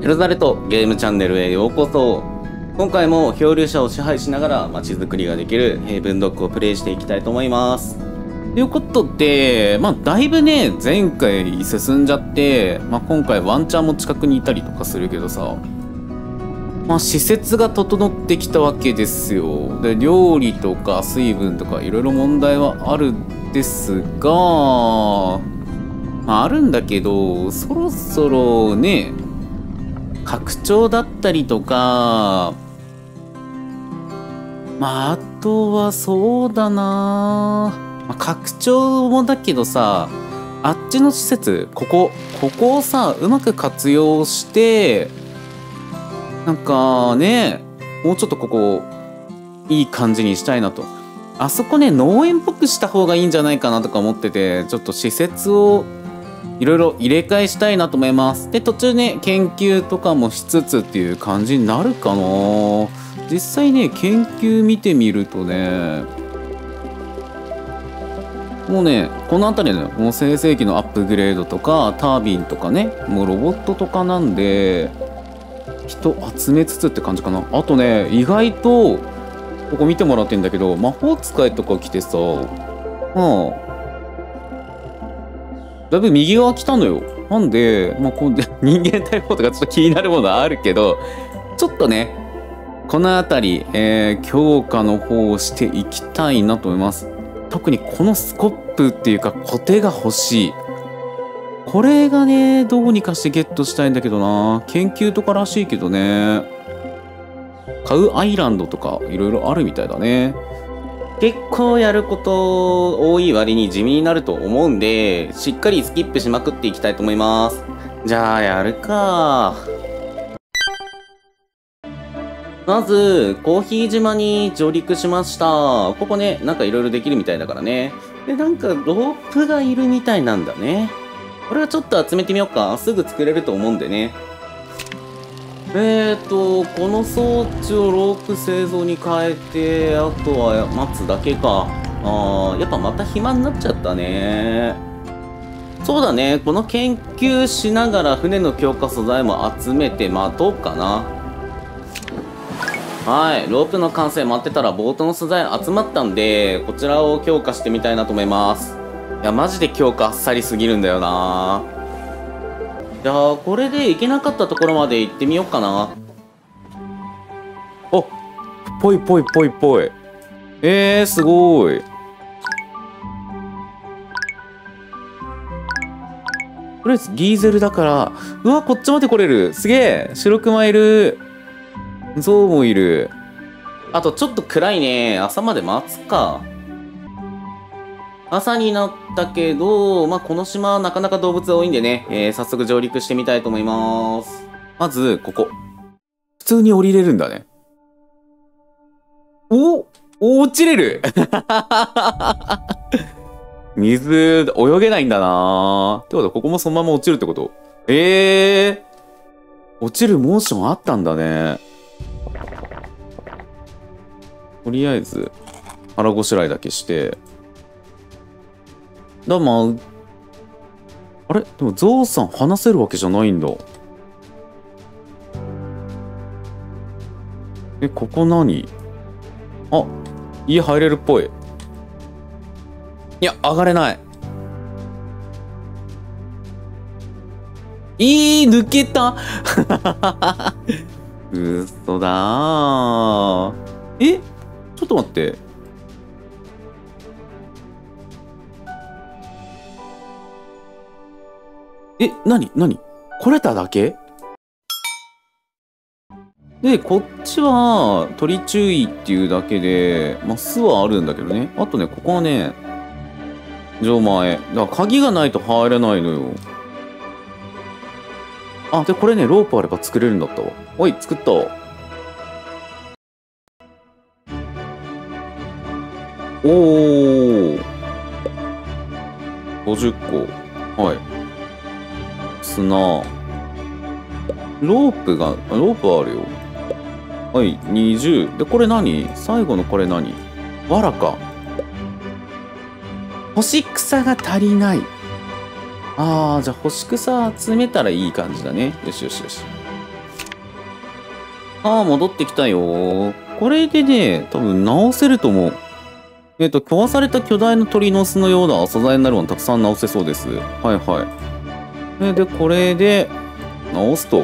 エルザレとゲームチャンネルへようこそ。今回も漂流者を支配しながら街づくりができるヘイブンドッグをプレイしていきたいと思います。ということで、だいぶね、前回進んじゃって、今回ワンチャンも近くにいたりとかするけどさ、施設が整ってきたわけですよ。で、料理とか水分とかいろいろ問題はあるんですが、あるんだけど、そろそろね、拡張だったりとか、あとはそうだな、拡張もだけどさ、あっちの施設、ここをさ、うまく活用して、なんかね、もうちょっとここ、いい感じにしたいなと。あそこね、農園っぽくした方がいいんじゃないかなとか思ってて、ちょっと施設をいろいろ入れ替えしたいなと思います。で、途中ね、研究とかもしつつっていう感じになるかな。実際ね、研究見てみるとね、もうね、この辺りのもう生成器のアップグレードとか、タービンとかね、もうロボットとかなんで、人集めつつって感じかな。あとね、意外と、ここ見てもらってんだけど、魔法使いとか来てさ、だいぶ右側来たのよ。なんで、こう人間対抗とかちょっと気になるものはあるけど、ちょっとね、この辺り、強化の方をしていきたいなと思います。特にこのスコップっていうかコテが欲しい。これがね、どうにかしてゲットしたいんだけどな。研究とからしいけどね。買うアイランドとかいろいろあるみたいだね。結構やること多い割に地味になると思うんで、しっかりスキップしまくっていきたいと思います。じゃあやるか。まず、コーヒー島に上陸しました。ここね、なんかいろいろできるみたいだからね。で、なんかロープがいるみたいなんだね。これはちょっと集めてみようか。すぐ作れると思うんでね。この装置をロープ製造に変えて、あとは待つだけか。やっぱまた暇になっちゃったね。そうだね。この研究しながら船の強化素材も集めて待とうかな。はい。ロープの完成待ってたらボートの素材集まったんで、こちらを強化してみたいなと思います。いや、マジで強化あっさりすぎるんだよな。じゃあ、これで行けなかったところまで行ってみようかな。お、ぽい。すごい。とりあえずギーゼルだから、うわ、こっちまで来れる。すげえ。白クマいる。ゾウもいる。あとちょっと暗いね。朝まで待つか。朝になったけど、この島はなかなか動物多いんでね、早速上陸してみたいと思います。まず、ここ。普通に降りれるんだね。落ちれる水、泳げないんだな。ってことは、ここもそのまま落ちるってこと？落ちるモーションあったんだね。とりあえず、腹ごしらえだけして。あれでもゾウさん話せるわけじゃないんだ。ここ何？あ、家入れるっぽい。いや、上がれない。抜けた嘘だー。ちょっと待って。何来れただけで、こっちは鳥注意っていうだけで、巣はあるんだけどね。あとね、ここはね、錠前。だから鍵がないと入れないのよ。で、これね、ロープあれば作れるんだったわ。おい、作った。50個。はい。砂。ロープあるよ。はい、20。で、これ何？最後のこれ何？わらか。干し草が足りない。じゃあ干し草集めたらいい感じだね。よし。 ああ、戻ってきたよ。これでね、多分直せると思う。壊された巨大な鳥の巣のような素材になるものたくさん直せそうです。はいはい。で、これで、直すと。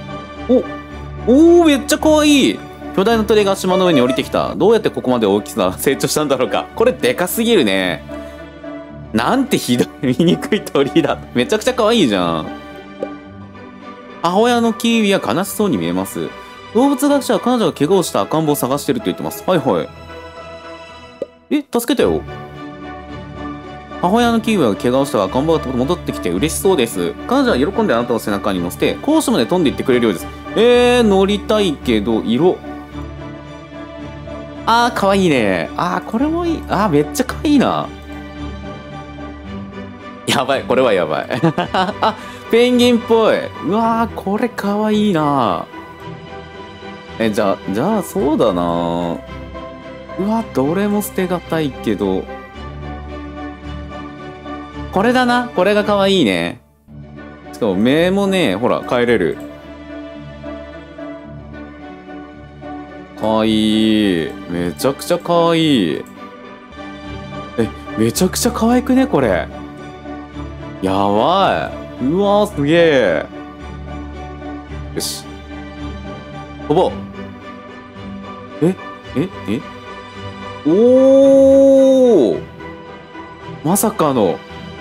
おー、めっちゃ可愛い。巨大な鳥が島の上に降りてきた。どうやってここまで大きさ成長したんだろうか。これでかすぎるね。なんてひどい、醜い鳥だ。めちゃくちゃ可愛いじゃん。母親のキーウィは悲しそうに見えます。動物学者は彼女が怪我をした赤ん坊を探してると言ってます。はいはい。助けたよ。母親のキーウィは怪我をした赤ん坊が戻ってきて嬉しそうです。彼女は喜んであなたの背中に乗せて、高所まで飛んでいってくれるようです。乗りたいけど、色。かわいいね。これもいい。めっちゃかわいいな。やばい、これはやばい。ペンギンっぽい。うわー、これかわいいな。じゃあ、そうだな。うわ、どれも捨てがたいけど。これだな。これがかわいいね。しかも目もね、ほら、変えれる。かわいい。めちゃくちゃかわいい。めちゃくちゃかわいくね、これ。やばい。うわー、すげえ。よし。飛ぼう。おー、まさかの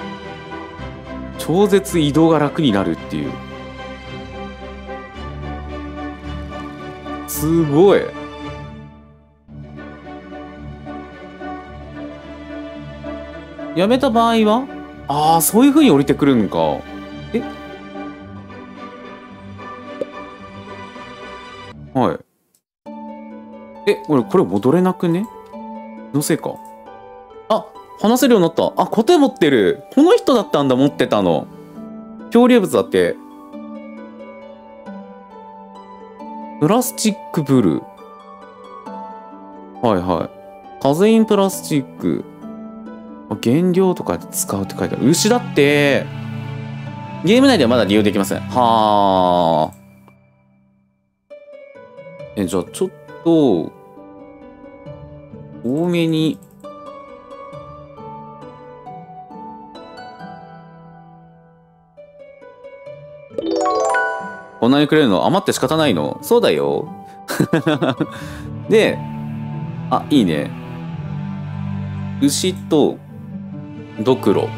超絶移動が楽になるっていう。すごい。やめた場合はそういう風に降りてくるんか。はい。これ戻れなくね？のせいか。話せるようになった。コテ持ってる。この人だったんだ、持ってたの。漂流物だって。プラスチックブルー。はいはい。カゼインプラスチック。原料とかで使うって書いてある。牛だって。ゲーム内ではまだ利用できません。はあ。じゃあちょっと、多めに。こんなにくれるの余って仕方ないの？そうだよ。で、いいね。牛と、ドクロ。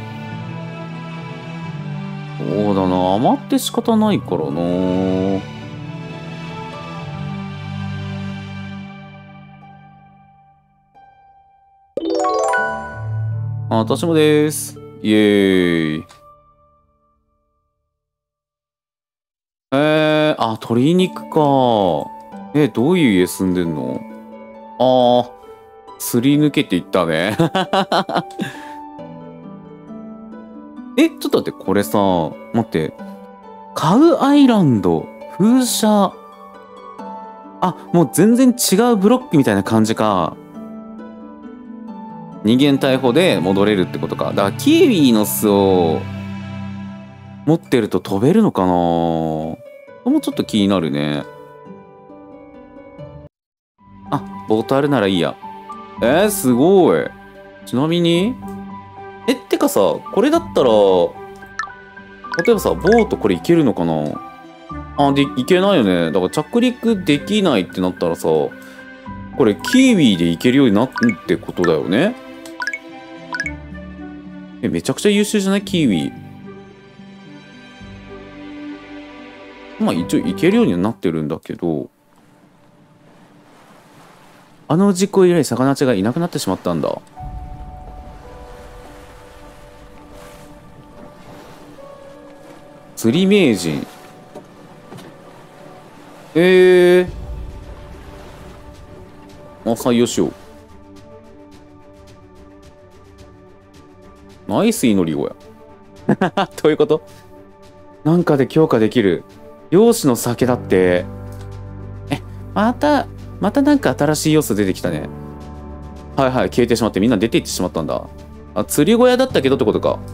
そうだな、余って仕方ないからな。私もです。イエーイ。鶏肉か。どういう家住んでんの？すり抜けていったね。ちょっと待って、これさ、待って。カウアイランド、風車。もう全然違うブロックみたいな感じか。人間逮捕で戻れるってことか。だからキーウィの巣を持ってると飛べるのかな。もうちょっと気になるね。ボートあるならいいや。すごい。ちなみにてかさ、これだったら、例えばさ、ボートこれいけるのかな。いけないよね。だから着陸できないってなったらさ、これキーウィでいけるようになるってことだよね。めちゃくちゃ優秀じゃない？キーウィ。一応いけるようにはなってるんだけど、事故以来魚たちがいなくなってしまったんだ。釣り名人。採用しよう。ナイス祈り子や。どういうこと？なんかで強化できる。漁師の酒だって。またなんか新しい要素出てきたね。はいはい、消えてしまってみんな出ていってしまったんだ。釣り小屋だったけどってことか。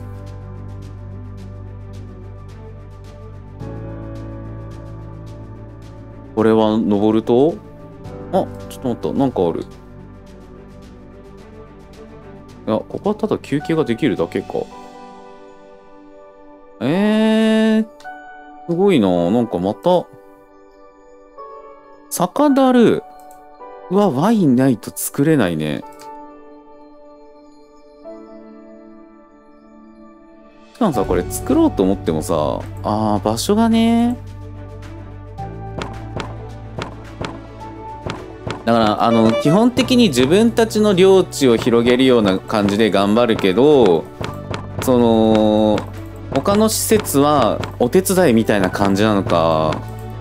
これは登ると、あ、ちょっと待った。なんかある。いや、ここはただ休憩ができるだけか。すごいな。なんかまた、酒樽。うわ、ワインないと作れないね。しかもさ、これ作ろうと思ってもさ、場所がね。だから、基本的に自分たちの領地を広げるような感じで頑張るけど、他の施設はお手伝いみたいな感じなのか。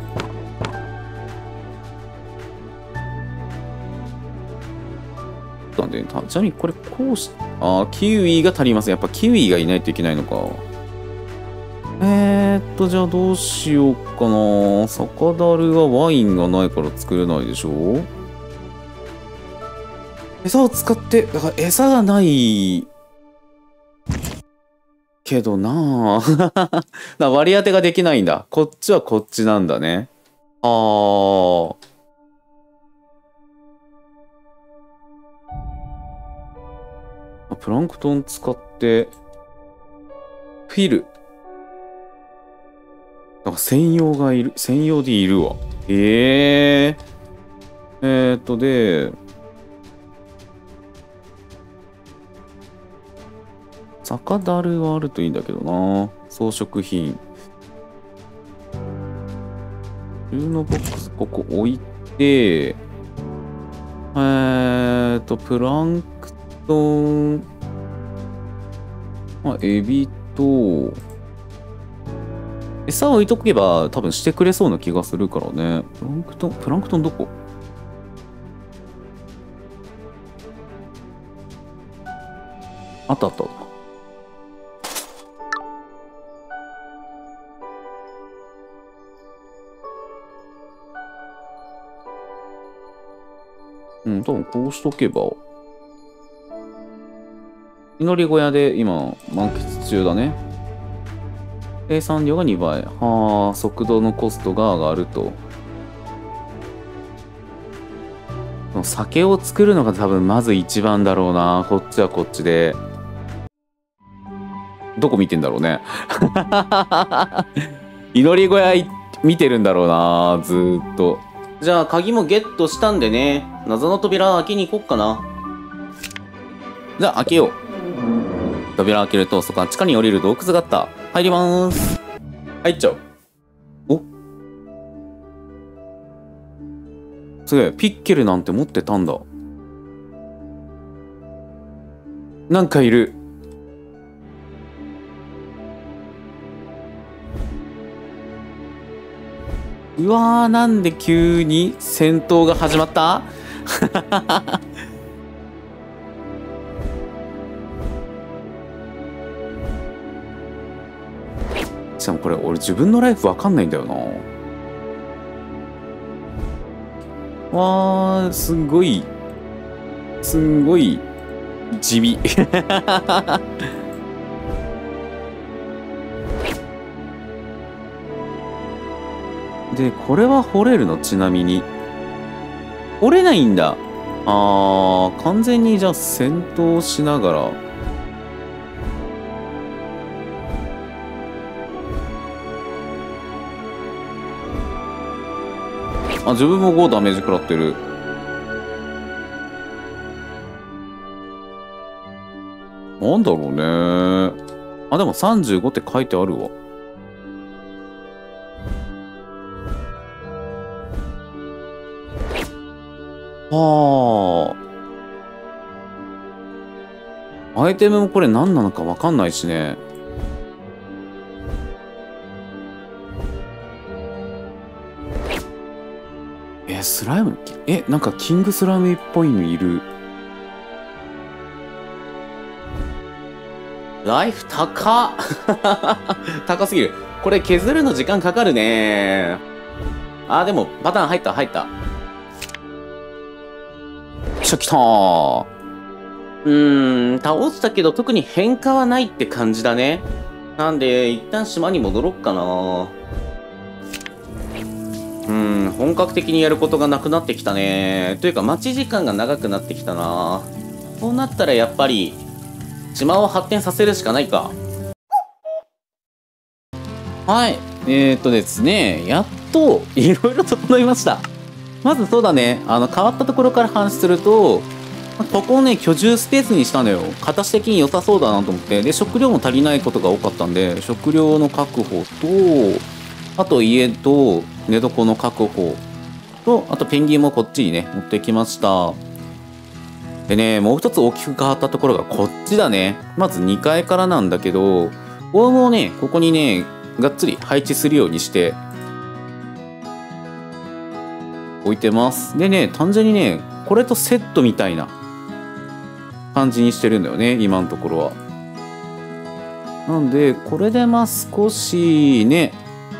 なんで、ちなみにこれこうし、キウイが足りません。やっぱキウイがいないといけないのか。じゃあどうしようかな。酒樽はワインがないから作れないでしょ。餌を使って、だから餌がないけどなあ。割り当てができないんだ。こっちはこっちなんだね。プランクトン使って、フィル。なんか専用がいる。専用でいるわ。で、酒樽はあるといいんだけどな。装飾品。収納ボックスここ置いて、プランクトン、エビと、餌を置いとけば多分してくれそうな気がするからね。プランクトンどこ？あったあった。多分こうしとけば。祈り小屋で今満喫中だね。生産量が2倍。速度のコストが上がると。酒を作るのが多分まず一番だろうな。こっちはこっちで。どこ見てんだろうね。祈り小屋見てるんだろうな。ずーっと。じゃあ鍵もゲットしたんでね。謎の扉開けに行こっかな。じゃあ開けよう。扉開けるとそこは地下に降りる洞窟があった。入りまーす。入っちゃう。お、すげえ。ピッケルなんて持ってたんだ。なんかいる。うわー、なんで急に戦闘が始まったしかもこれ俺自分のライフわかんないんだよな。わー、すんごい地味で、これは掘れるの？ちなみに掘れないんだ。完全にじゃあ戦闘しながら。自分も5ダメージ食らってる。なんだろうね。でも35って書いてあるわ。アイテムもこれ何なのか分かんないしね。スライム、なんかキングスラムっぽいのいる。ライフ高っ高すぎる。これ削るの時間かかるね。でもパターン入った。来たー。倒したけど特に変化はないって感じだね。なんで一旦島に戻ろっかな。 本格的にやることがなくなってきたね。というか待ち時間が長くなってきたな。こうなったらやっぱり島を発展させるしかないか。はい。ですね、やっといろいろ整いました。まずそうだね、変わったところから話すると、ここをね、居住スペースにしたのよ。形的に良さそうだなと思って。で、食料も足りないことが多かったんで、食料の確保と、あと家と寝床の確保と、あとペンギンもこっちにね、持ってきました。でね、もう一つ大きく変わったところがこっちだね。まず2階からなんだけど、オウムをね、ここにね、がっつり配置するようにして置いてます。でね、単純にね、これとセットみたいな感じにしてるんだよね、今のところは。なんで、これでまあ少しね、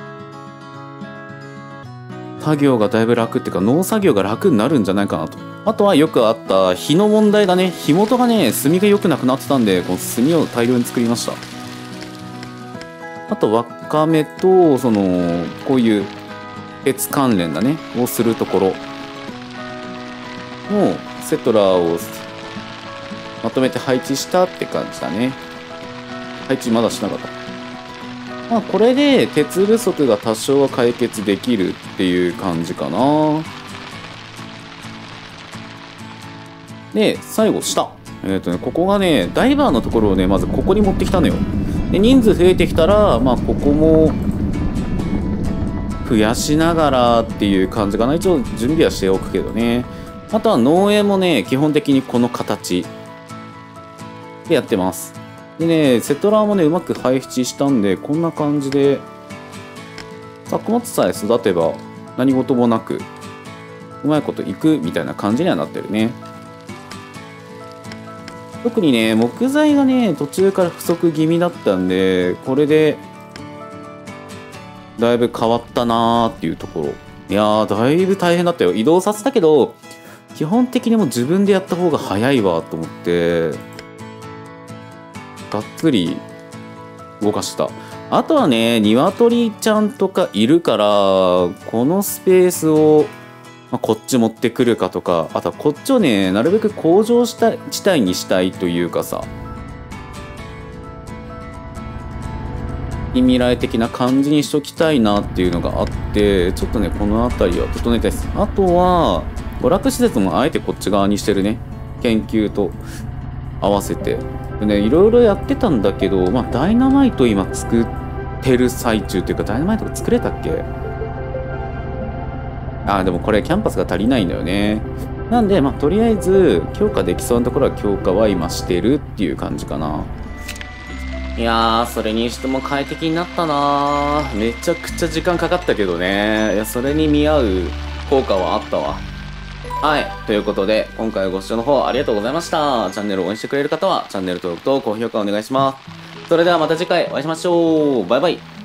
作業がだいぶ楽っていうか、農作業が楽になるんじゃないかなと。あとはよくあった火の問題だね。火元がね、炭が良くなくなってたんで、この炭を大量に作りました。あと、わかめと、こういう鉄関連だね、をするところ。もう、セトラーをまとめて配置したって感じだね。配置まだしなかった。まあ、これで鉄不足が多少は解決できるっていう感じかな。で、最後、下。ここがね、ダイバーのところをね、まずここに持ってきたのよ。で、人数増えてきたら、まあ、ここも、増やしながらっていう感じかな。一応、準備はしておくけどね。あとは農園もね、基本的にこの形でやってます。でね、セトラーもね、うまく配置したんで、こんな感じで、作物さえ育てば何事もなく、うまいこといくみたいな感じにはなってるね。特にね、木材がね、途中から不足気味だったんで、これで、だいぶ変わったなーっていうところ。いやー、だいぶ大変だったよ。移動させたけど、基本的にもう自分でやった方が早いわと思って、がっつり動かした。あとはね、鶏ちゃんとかいるから、このスペースを、こっち持ってくるかとか、あとはこっちをね、なるべく工場地帯にしたいというかさ、近未来的な感じにしときたいなっていうのがあって、ちょっとね、この辺りは整えたいです。あとは、娯楽施設もあえてこっち側にしてるね。研究と合わせて。でね、いろいろやってたんだけど、まあ、ダイナマイト今作ってる最中っていうか、ダイナマイトが作れたっけ？でもこれキャンパスが足りないんだよね。なんで、まあ、とりあえず、強化できそうなところは強化は今してるっていう感じかな。いやー、それにしても快適になったなー。めちゃくちゃ時間かかったけどね。いや、それに見合う効果はあったわ。はい。ということで、今回ご視聴の方ありがとうございました。チャンネルを応援してくれる方は、チャンネル登録と高評価お願いします。それではまた次回お会いしましょう。バイバイ。